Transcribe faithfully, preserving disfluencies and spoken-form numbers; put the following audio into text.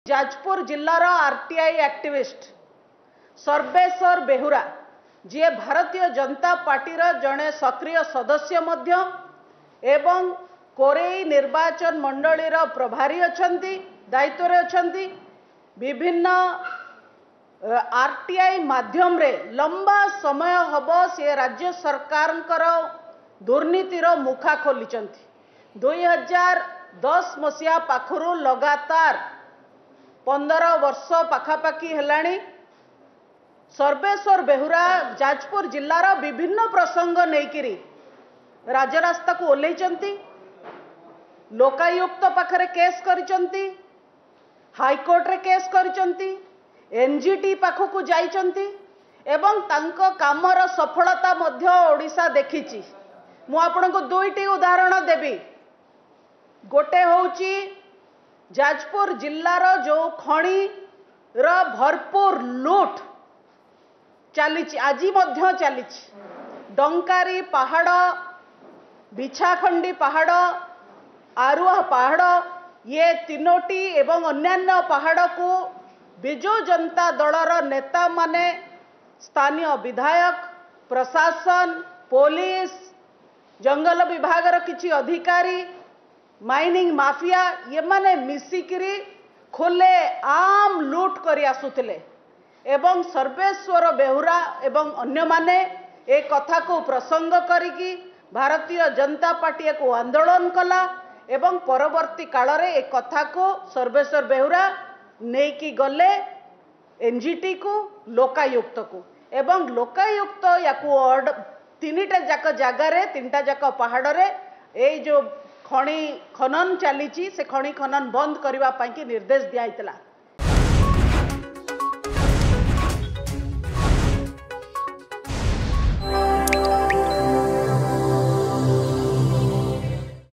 जाजपुर जिल्लार RTI activist Sarveswar Behura ji Bharatiya Janata पार्टीर जड़े सक्रिय सदस्य मध्य एवं कोरेई निर्वाचन मंडलीर प्रभारी अछंती दायित्व अछंती विभिन्न आरटीआई माध्यम रे लंबा समय हब से राज्य सरकार दुर्नीतिर मुखा खोली दुई हजार दस मसीहा पाखरु लगातार पंदर वर्ष पाखापाखि हेलाणी सर्वेश्वर बेहुरा जाजपुर जिल्लार विभिन्न प्रसंग नहींकरी राजरास्ता को ओल्लैचंती लोकायुक्त पाखरे केस करिचंती हाईकोर्ट रे केस करिचंती एनजीटी पाखकु जाइचंती एवं तांको कामर सफलता मध्य ओडिशा देखिची। मु आपनको दुईटी उदाहरण देबी। गोटे होउची जाजपुर जिल्लार जो खणी र भरपूर लूट चली आज मध्य चली डंकारी पहाड़ बिछाखंडी पहाड़ आरुआ पहाड़ ये तीनोटी एवं अन्यान्य पहाड़ को बिजु जनता दलर नेता माने स्थानीय विधायक प्रशासन पुलिस जंगल विभागर किछि अधिकारी माइनिंग माफिया ये माने मिसिकिरी खोले आम लूट करी आसुथिले एवं सर्वेश्वर बेहुरा एवं अन्य माने ए कथा को प्रसंग करिकी भारतीय जनता पार्टी को आंदोलन कला एवं परवर्ती काल रे ए कथा को सर्वेश्वर बेहुरा नेकी गले एनजीटी को लोकायुक्त को एवं लोकायुक्त या तीनटा जाक जगार तीनटा जाक पहाड़ रे ए जो खणी खनन चली से खणी खनन बंद करने निर्देश दिया।